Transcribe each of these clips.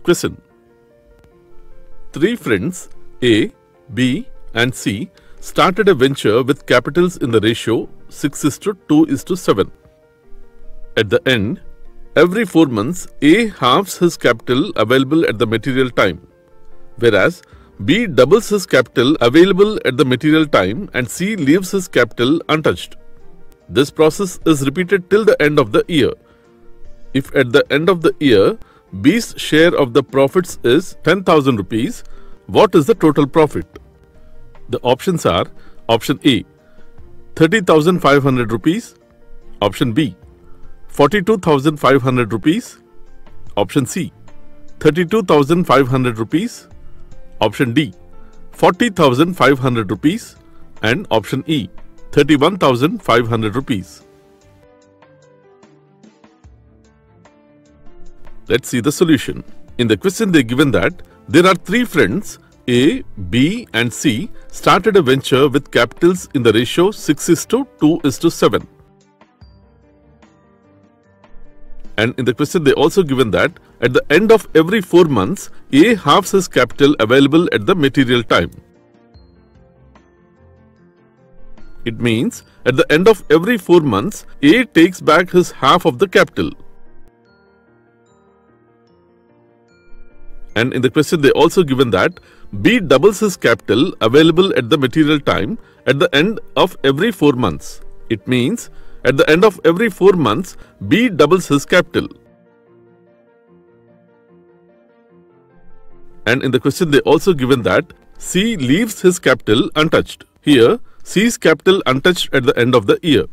question. Three friends A, B and C started a venture with capitals in the ratio 6:2:7. At the end, every 4 months, A halves his capital available at the material time, whereas B doubles his capital available at the material time and C leaves his capital untouched. This process is repeated till the end of the year. If at the end of the year, B's share of the profits is 10,000 rupees, what is the total profit? The options are option A, 30,500 rupees, option B, 42,500 rupees, option C, 32,500 rupees, option D, 40,500 rupees and option E, 31,500 rupees. Let's see the solution. In the question they given that there are three friends A, B and C started a venture with capitals in the ratio 6:2:7. And in the question they also given that at the end of every 4 months, A halves his capital available at the material time. It means at the end of every 4 months, A takes back his half of the capital. And in the question they also given that B doubles his capital available at the material time at the end of every 4 months. It means at the end of every 4 months, B doubles his capital. And in the question they also given that C leaves his capital untouched. Here, C's capital untouched at the end of the year.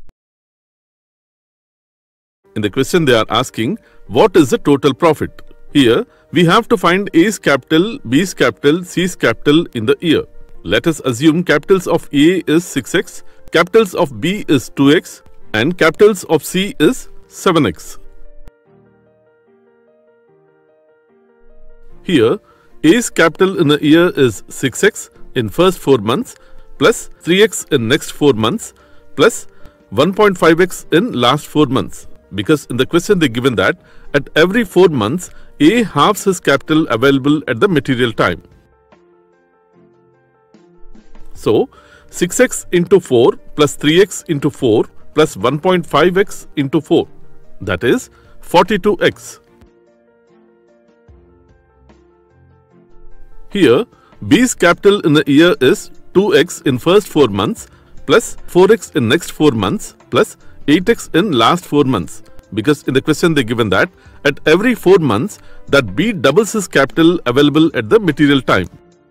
In the question they are asking, what is the total profit? Here, we have to find A's capital, B's capital, C's capital in the year. Let us assume capitals of A is 6x, capitals of B is 2x and capitals of C is 7x. Here, A's capital in a year is 6x in first 4 months plus 3x in next 4 months plus 1.5x in last 4 months. Because in the question they given that at every 4 months, A halves his capital available at the material time. So, 6x into 4 plus 3x into 4 plus 1.5x into 4, that is 42x. Here, B's capital in the year is 2x in first 4 months plus 4x in next 4 months plus 8x in last 4 months. Because in the question they given that at every 4 months that B doubles his capital available at the material time.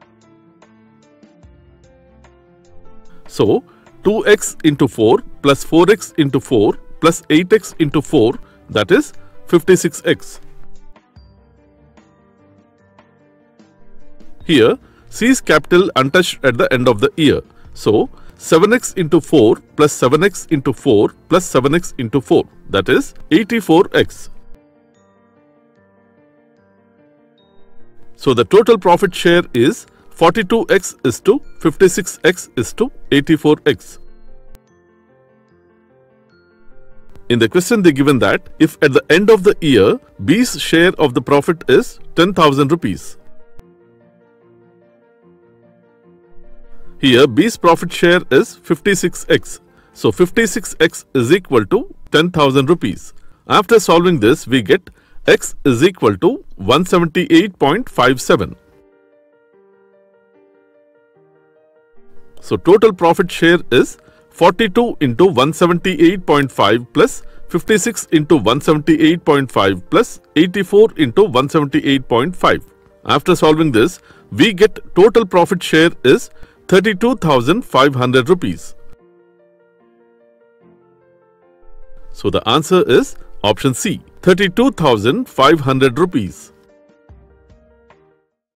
So, 2x into 4 plus 4x into 4 plus 8x into 4, that is 56x. Here, C's capital untouched at the end of the year. So, 7x into 4 plus 7x into 4 plus 7x into 4, that is 84x. So, the total profit share is 42x is to 56x is to 84x. In the question they given that if at the end of the year, B's share of the profit is 10,000 rupees. Here, B's profit share is 56x. So, 56x is equal to 10,000 rupees. After solving this, we get x is equal to 178.57. So, total profit share is 42 into 178.5 plus 56 into 178.5 plus 84 into 178.5. After solving this, we get total profit share is 32,500 rupees. So the answer is option C, 32,500 rupees.